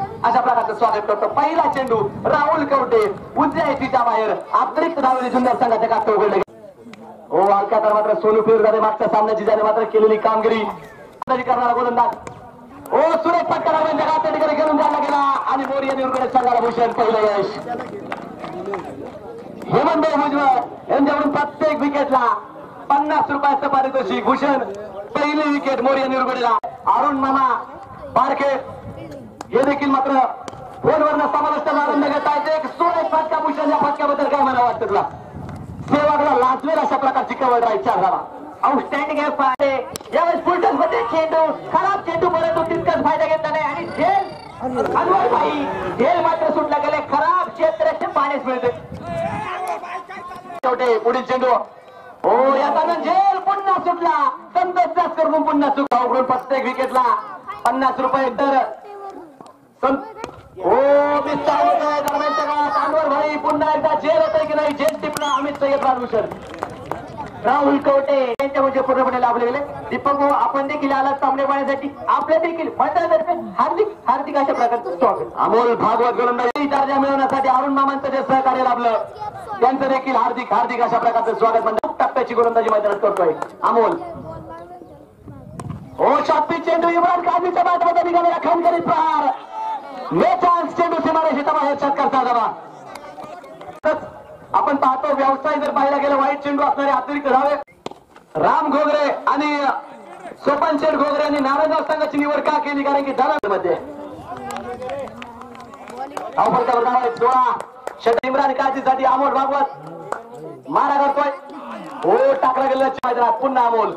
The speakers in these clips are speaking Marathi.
अशा प्रकारचं स्वागत करतो. पहिला चेंडू राहुल कवटे उजव्या एटीच्या बाहेर अतिरिक्त धावेने जुन्नर संघाच्या काष्ट उघडले. हो हलका तर मात्र सोनू फिरदारे मागच्या सामन्याची ज्याने मात्र केलेली कामगिरी करणारा गोलंदाज. हो सुरेश फटका यांच्या काष्ट ठिकाणी घेऊन जायला गेला आणि मोरिया निवडून संघाला भूषण पहिलं यश. हेमंत भुजबळ यांच्याकडून प्रत्येक विकेटला 50 रुपयाचं पारितोषिक. भूषण पहिली विकेट मोरिया निवडूनला. अरुण मामा बारके हे देखील मात्र फोनवरनं समाविष्ट आनंद घेत आहेत. एक सुरेश फटका भूषण या फटक्याबद्दल काय मला वाटतं तुला? सेवागला लाजवेल अशा प्रकारची कव्हर ड्राईव्ह 4 धावा. आउटस्टँडिंग आहे पाडे. यावेळेस फुलटन मध्ये चेंडू खराब चेंडू परंतु तितकाच फायदा घेतला नाही आणि झेल अनवर भाई झेल मात्र सुटला गेले. खराब क्षेत्राचे पाणीच मिळते. शेवटी पुढील चेंडू हो याचा झेल पुन्हा सुटला. संतोष जास्त करून पुन्हा चुका उघडून प्रत्येक विकेटला 50 रुपये तर हो विस्तार होतोय दरम्यानच्या काळात. अनवर भाई पुन्हा एकदा झेल होतोय की नाही? झेल टिपला अमित सय्यद राजभूषण राहुल कवटे यांच्या म्हणजे पूर्णपणे लाभले गेले. दीपक भाऊ आपण देखील आलात सामने पाहण्यासाठी. आपल्या देखील मंडळातर्फे हार्दिक हार्दिक अशा प्रकारचं स्वागत. अमोल भागवत गोलंदाजी दर्जा मिळवण्यासाठी अरुण मामांचं जे सहकार्य लाभलं त्यांचं देखील हार्दिक हार्दिक अशा प्रकारचं स्वागत. म्हणजे टप्प्याची गोलंदाजी मैदानात करतोय अमोल. हो शॉटपी चेंडू इम्रान काझीच्या बॅटमध्ये निघालेला खणखरीत प्रहार. चान्स चेंडू सीमारेषेच्या बाहेर षटकार धावा. आपण पाहतो व्यवसाय जर पाहायला गेलं वाईट चेंडू असणारे अतिरिक्त धावे. राम घोगरे आणि सोपन शेठ घोगरे यांनी नारायणगाव संघाची निवड का केली? कारण की मध्ये इम्रान काझीसाठी अमोल भागवत मारा करतोय. हो टाकला गेला मैदानात पुन्हा अमोल.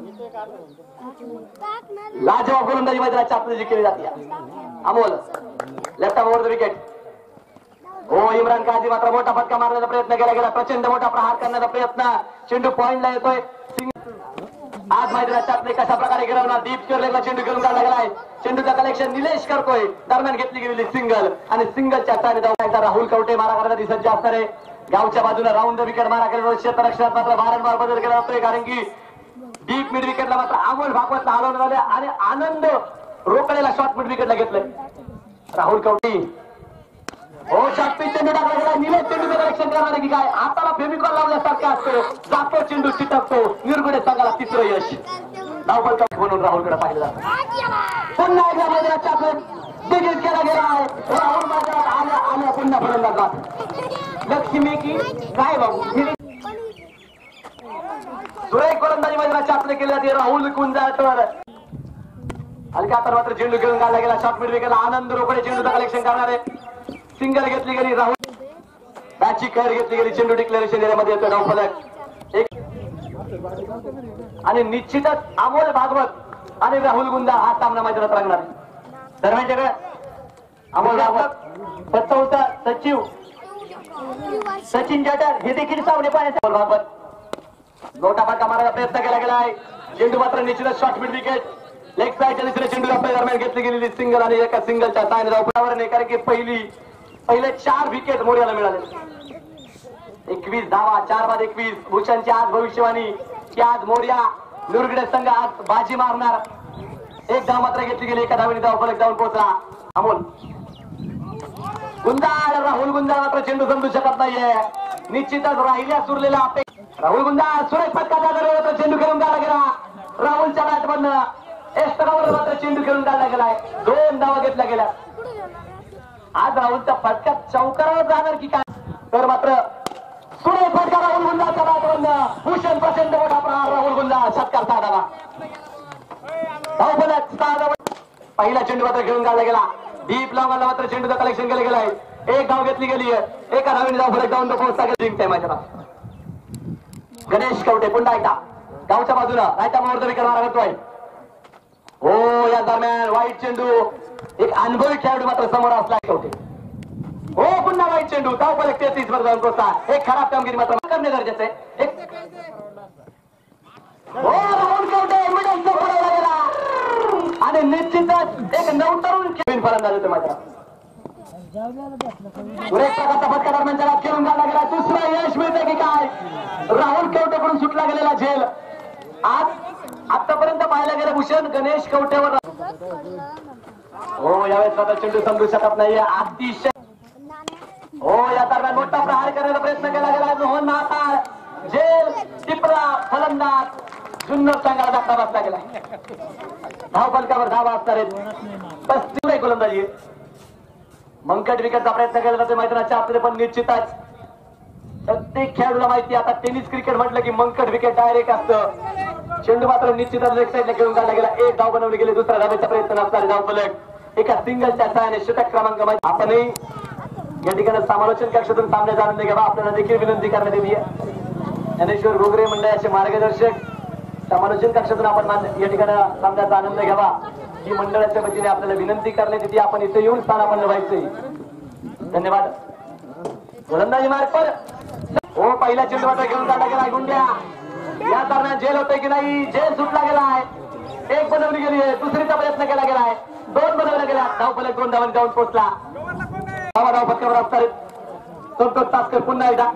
लाजवाब गोलंदाजी मैदानात चापणी केली जाते. Amol left over the wicket. हो इम्रान काझी मात्र मोठा फटका मारण्याचा प्रयत्न केला गेला. प्रचंड मोठा प्रहार करण्याचा प्रयत्न. चेंडू पॉइंटला येतोय. आज मैदानात चापणी कशा प्रकारे गिरवणार? डीप स्क्वेअरला चेंडू घेऊन काढला गेलाय. चेंडूचं कलेक्शन निलेश करतोय. दरम्यान घेतली गेलेली सिंगल आणि सिंगलच्या स्थानी धावायचा राहुल कवटे मारा करण्यासाठी सज्ज असणारे. गावच्या बाजूला राऊंड द विकेट मारा केला. क्षेत्ररक्षणात मात्र वारंवार बदल केला जातोय कारण की डीप मिड विकेटला मात्र अमोल भागवतला हलवण्यात आले आणि आनंद रोकडेला शॉर्ट मिड विकेटला घेतलंय राहुल कवटे. हो शॉटपी चेंडू टाकला गेला. निलेश चेंडूचं कलेक्शन करणार की काय? हाताला फेमिकॉल लावल्यासारखा असतो. जातो चेंडू चिटकतो. निरगुडे संघाला तिसरं यश. धावबल म्हणून राहुलकडे पाहिलं जातं. पुन्हा एकदा मैदानाच्या डिलीट केला गेला आहे. राहुल मैदानात आल्या पुन्हा फलंदाज लक्ष्मी की काय बाबू सुरेख गोलंदाजी मैदानाच्या आपले केले जाते. राहुल गुंजाळकर हलका तर मात्र चेंडू घेऊन काढला गेला. शॉट मिड विकेटला आनंद रोकडे चेंडूचं कलेक्शन करणारे. सिंगल घेतली गेली. राहुल बॅटची कर घेतली गेली. चेंडू डिक्लेरेशन एरियामध्ये येतो. धावफलक एक आणि निश्चितच अमोल भागवत आणि राहुल गुंजा हा सामना मैदानात रंगणार. दरम्यानच्याकडे अमोल भागवत सत्ता सचिव सचिन जटर हे देखील सामने पाहण्याचे. अमोल भागवत मोठा फटका मारायचा प्रयत्न केला गेला आहे. चेंडू मात्र निश्चितच शॉट मिड विकेट. लेग साईडच्या दिशेने चेंडू आपल्या दरम्यान घेतली गेलेली सिंगल आणि एका सिंगलच्या साहाय्याने धावपळावर नाही कारण की पहिले 4 विकेट मोर्याला मिळाले. 21 धावा 4/21. भूषणची आज भविष्यवाणी की आज मोर्या निरगुडे संघ आज बाजी मारणार. एक धाव मात्र घेतली गेली. एका धावेने धावफलक जाऊन पोहोचला अमोल. गुंजाळ राहुल गुंजाळ मात्र चेंडू समजू शकत नाहीये. निश्चितच राहिल्या सुरलेला अपेक्षा. राहुल गुंजाळ सुरेश फटका चेंडू खेळून काढला गेला. राहुलच्या बॅटमधनं एस्टरावर मात्र चेंडू खेळून काढला गेलाय. 2 धावा घेतल्या गेल्या. आज राहुलचा फटका चौकारावर जाणार की काय? तर मात्र सुरेश फटका राहुल गुंजाळच्या बॅटमधनं. भूषण प्रचंड मोठा प्रहार. राहुल गुंजाळ षटकार 6 धावा. धावफलक 6 धावा. पहिला चेंडू मात्र घेऊन काढला गेला. डीप लॉंगला मात्र चेंडूचं कलेक्शन केलं गेलं आहे. एक धाव घेतली गेली आहे. एका धावेने धावफलक जाऊन पोहोचता जिंकते मैदानात. गणेश कवटे पुन्हा एकदा गावच्या बाजूला रायता मोहर विकेट मारा करतोय. हो या दरम्यान वाईट चेंडू. एक अनुभवी खेळाडू मात्र समोर असला कवटे. हो पुन्हा वाईट चेंडू. धावफलक 33 वर जाऊन पोहोचता. एक खराब कामगिरी मात्र करणे गरजेचं आहे. हो राहुल कवटे मिडल पडवला गेला आणि निश्चितच एक नवतरुण खेळून फलंदाज होते मात्र. सुरेश प्रकारचा फटका दरम्यानच्या खेळून काढला गेला. दुसरं यश मिळते की काय? राहुल कवटेकडून सुटला गेलेला झेल. आज आतापर्यंत पाहायला गेलं भूषण गणेश कवटेवर हो यावेळेस मात्र चेंडू समजू शकत नाहीये अतिशय. हो या दरम्यान मोठा प्रहार करण्याचा प्रयत्न केला गेला. मोहन महाकाळ झेल टिपरा फलंदाज जुन्नर संघाला धक्का बसला गेला. धाव फलकावर धावा असणार आहेत. 35 गोलंदाजी. मंकट विकेटचा प्रयत्न केला जातो मैदानाच्या आतमध्ये पण निश्चितच प्रत्येक खेळाडूला माहिती आता टेनिस क्रिकेट म्हटलं की मंकट विकेट डायरेक्ट असतं. चेंडू मात्र निश्चितच लेग साईडला खेळून काढला गेला. एक धाव बनवली गेली. दुसऱ्या धावेचा प्रयत्न असणारे धाव फलक एका सिंगलच्या सहाय्याने षटक क्रमांक माहिती. आपणही या ठिकाणी समालोचन कक्षातून सामन्याचा आनंद घ्यावा आपल्याला देखील विनंती करण्यात येते. ज्ञानेश्वर घोगरे मंडळाचे मार्गदर्शक समालोचन कक्षातून आपण या ठिकाणी सामन्याचा आनंद घ्यावा ही मंडळाच्या वतीने आपल्याला विनंती करण्यात येते. आपण इथे येऊन स्थानापन्न व्हायचंय. धन्यवाद. गोलंदाजी मार्ग पर हो पहिला चेंडू मात्र घेऊन काढला गेला. गुंड्या या दरम्यान झेल होते की नाही. झेल सुटला गेलाय. एक बनवली गेली आहे. दुसरीचा प्रयत्न केला गेलाय. 2 बनवल्या गेल्या. धाव फलक 2 धावांनी जाऊन पोहोचला. धाव फटक्यावर असणार संतोष तासकर पुन्हा एकदा.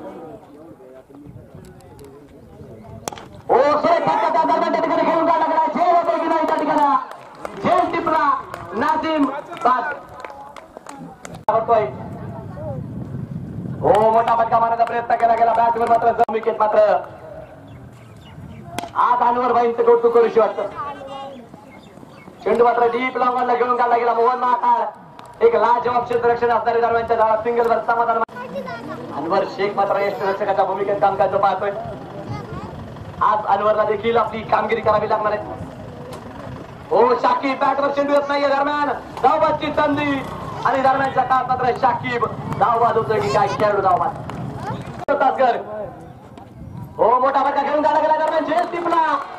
हो सुरेख फटका दरम्यान त्या ठिकाणी खेळून काढला गेला. झेल होते की नाही त्या ठिकाणी. झेल टिपला नाझिम बाद. हो मोठा फटका मारण्याचा प्रयत्न केला गेला. बॅटवर मात्र जम विकेट मात्र आज अनवर भाईंचं कौतुक करूशी वाटतं. चेंडू मात्र डीप लॉंगला घेऊन काढला गेला. मोहन महाकाळ एक लाजवाब क्षेत्ररक्षण असणारे दरम्यानच्या धावा सिंगल वर समाधान. अनवर शेख मात्र यष्टीरक्षकाच्या भूमिकेत काम करायचं पाहतोय. आज अनवरला देखील आपली कामगिरी करावी लागणार आहे. हो शाकीब बॅटवर चेंडू येत नाहीये. दरम्यान धावबादची संधी आणि दरम्यानच्या काळात मात्र शाकीब धाव वाजवतोय की काय खेळाडू धाव वाज तासकर. हो मोठा फटका घेऊन काढला गेला. दरम्यान झेल टिपला.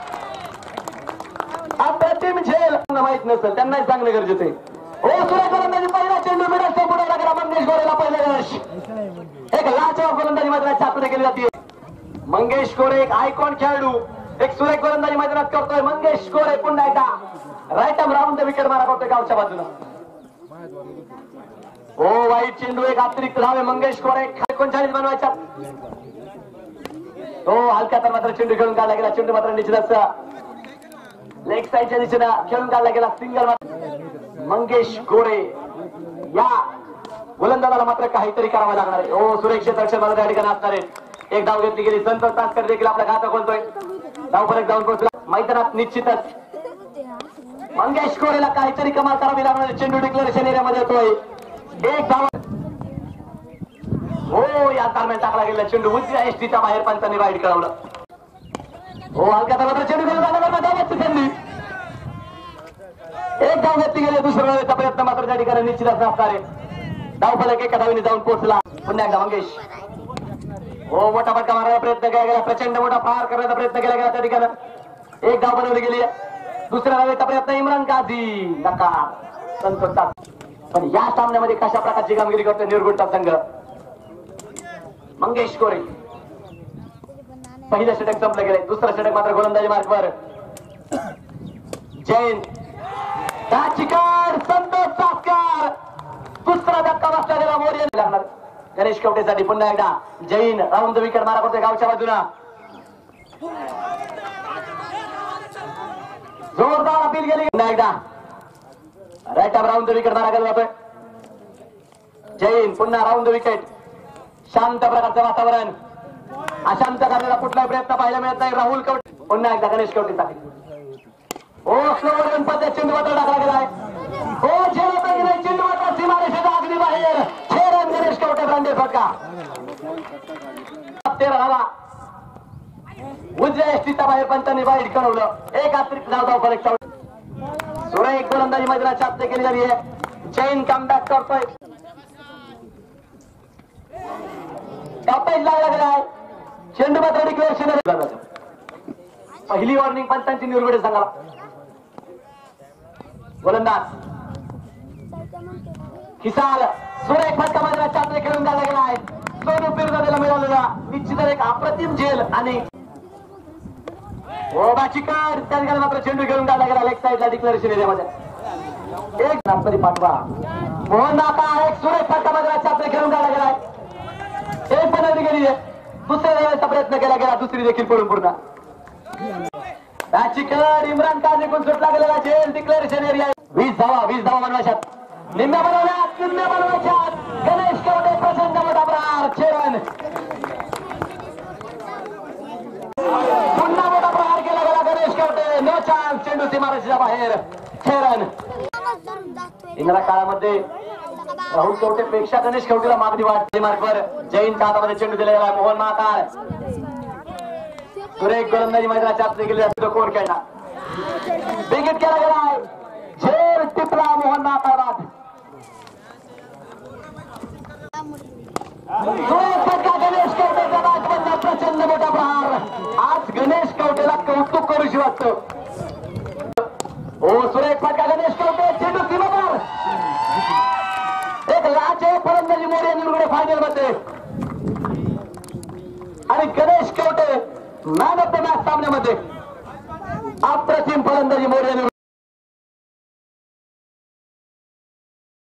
अप्रतिम झेल माहित नसेल त्यांनाही सांगणं गरजेचं आहे. हो सुरेख गोलंदाजी पहिला चेंडू मिडलच्या बुडवला गेला. मंगेश गोरेला पहिलं यश. एक लाजवाब गोलंदाजी मैदानात छापून केली जाते. मंगेश गोरे एक आयकॉन खेळाडू एक सुरेख गोलंदाजी मैदानात करतोय. मंगेश गोरे पुन्हा एकदा right arm round the wicket मारा करतोय गावच्या बाजूला. हो वाईट चेंडू एक अतिरिक्त धाव आहे. मंगेश गोरे 39 बनवायच्या. हो हलक्या तर मात्र चेंडू खेळून काढला गेला. चेंडू मात्र निश्चितच लेग साईडच्या दिशेनं खेळून काढला गेला. सिंगल मंगेश गोरे या गोलंदाजाला मात्र काहीतरी करावं लागणार आहे. हो सुरक्षित रक्षण मात्र त्या ठिकाणी असणार आहे. एक धाव घेतली गेली. संतोष तासकर देखील आपला खाता खोलतोय. धाव फलक जाऊन पोहोचला. मैदानात निश्चितच मंगेश गोरेला काहीतरी कमाल करावी लागणार आहे. चेंडू डिक्लेरेशन एरियामध्ये येतोय. एक धाव हो या दरम्यान टाकला गेला चेंडू उजव्या एसटीच्या बाहेर पंचांनी वाईट कळवलं. हो हलक्या तर मात्र चेंडू घेऊन धावाची संधी. एक धाव घेतली गेली. दुसऱ्या धावेचा प्रयत्न मात्र त्या ठिकाणी निश्चितच असणार आहे. धाव फलक एका धावेने जाऊन पोहोचला. पुन्हा एकदा मंगेश. हो मोठा फटका मारण्याचा प्रयत्न केला गेला. प्रचंड मोठा प्रहार करण्याचा प्रयत्न केला गेला. त्या ठिकाणी एक धाव बनवली गेली. दुसऱ्या धावेचा प्रयत्न इम्रान काझी नकार संतोष. पण या सामन्यामध्ये कशा प्रकारची कामगिरी करतोय निरगुडचा संघ. मंगेश गोरे पहिलं षटक संपलं गेलंय. दुसरं षटक मात्र गोलंदाजी मार्गवर जैन संतोष तासकर. दुसरा धक्का बसला गेला. मोर्या लागणार गणेश कवटेसाठी. पुन्हा एकदा जैन राऊंड द विकेट मारा करतोय गावच्या बाजूला. जोरदार अपील गेली. पुन्हा एकदा right arm round the wicket मारा केला जातोय. जैन पुन्हा राऊंड द विकेट. शांत प्रकारचं वातावरण. अशांत करण्याचा कुठलाही प्रयत्न पाहायला मिळत नाही. राहुल कवटे पुन्हा एकदा गणेश कवटेसाठी. हो स्लोवर गणपती चेंडू मात्र टाकला गेलाय. हो झेल होता गेलाय. चेंडू मात्र सीमारेषेच्या अगदी बाहेर. छेडन गणेश कवटे ब्रांडे फटका. 13 धावा उजव्या एसटीच्या बाहेर पंचांनी वाईट कळवलं. एक अतिरिक्त धाव फलक. सुरेख गोलंदाजी मैदानात छापते केली झाली आहे. जैन कमबॅक करतोय. लागला गेलाय. चेंडू मात्र डिक्लेरेशन. पहिली वॉर्निंग पंचांची निवडे सांगाला. गोलंदाज किसाल सुरेख फटका मैदानात छापते खेळून काढला गेलाय. सोनू पिरदादेला मिळालेला निश्चितच एक अप्रतिम झेल आणि ओबाचीकर त्या ठिकाणी मात्र चेंडू घेऊन काढला गेला. लेग साईडला डिक्लेरेशन एरियामध्ये. एक नागपरी पाठवा. मोहन नाका एक सुरेख फटका मैदानात छापते खेळून काढला गेलाय. एक बनवली गेली आहे. दुसऱ्या वेळेचा प्रयत्न केला गेला. दुसरी देखील पडून पूर्ण. त्याची कड इम्रान खान जिंकून सुटला गेलेला जेल डिक्लेरेशन एरिया 20 धावा बनवायच्यात निम्म्या बनवायच्यात गणेश कवटे प्रचंड मोठा प्रहार छेरन पुन्हा मोठा प्रहार केला गेला गणेश कवटे नो चान्स चेंडू सीमारेषेच्या बाहेर छेरन इंग्रज काळामध्ये राहुल कवटे पेक्षा गणेश कवटेला मागणी वाटली मार्कवर जैन हातामध्ये चेंडू दिला गेला मोहन महाकाळ सुरेख गोलंदाजी मैदानाच्या आत गेली जाते कोण खेळणार बिगिट केला गेलाय झेल टिपला मोहन महाकाळ सुरेख फटका गणेश कवटेचा बॅटमधला प्रचंड मोठा प्रहार आज गणेश कवटेला कौतुक करूशी वाटतं ओ सुरेख फटका गणेश कवटे चेंडू सीमापार एक लाच आहे फलंदाजी मोरे निवडे फायनल मध्ये आणि Ganesh Kavate man of the match सामन्यामध्ये अप्रतिम फलंदाजी मोरे